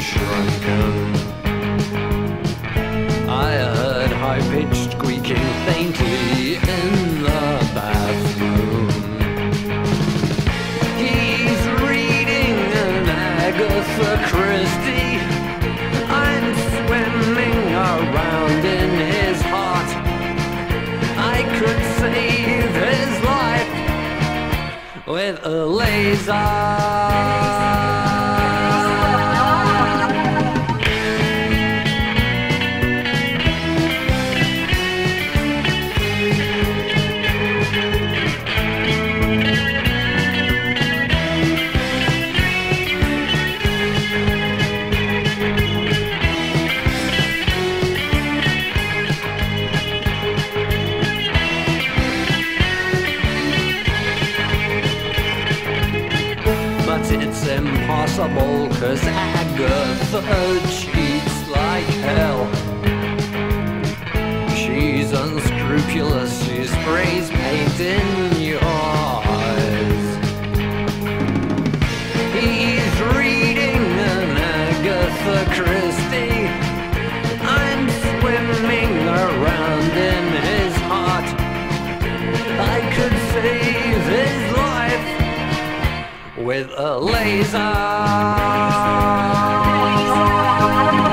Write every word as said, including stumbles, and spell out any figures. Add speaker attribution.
Speaker 1: shrunken. I heard high-pitched squeaking faintly in the bathroom. He's reading an Agatha Christie. I'm swimming around in his heart. I could save his life with a laser. But it's impossible, 'cause Agatha cheats like hell. She's unscrupulous, she sprays paint in your eyes. He's reading an Agatha Christie. I'm swimming around in his heart. I could save his life with a laser.